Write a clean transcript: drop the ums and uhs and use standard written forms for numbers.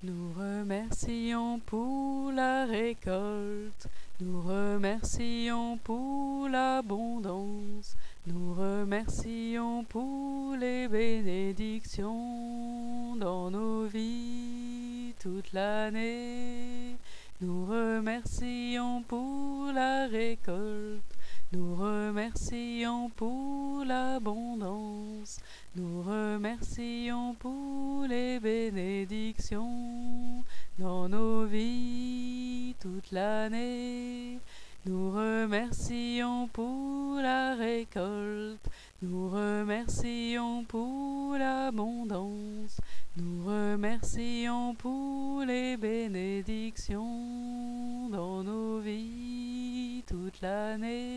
Nous remercions pour la récolte, nous remercions pour l'abondance, nous remercions pour les bénédictions dans nos vies toute l'année. Nous remercions pour la récolte, nous remercions pour l'abondance, nous remercions pour les bénédictions dans nos vies toute l'année. Nous remercions pour la récolte, nous remercions pour l'abondance, nous remercions pour les bénédictions dans nos vies toute l'année.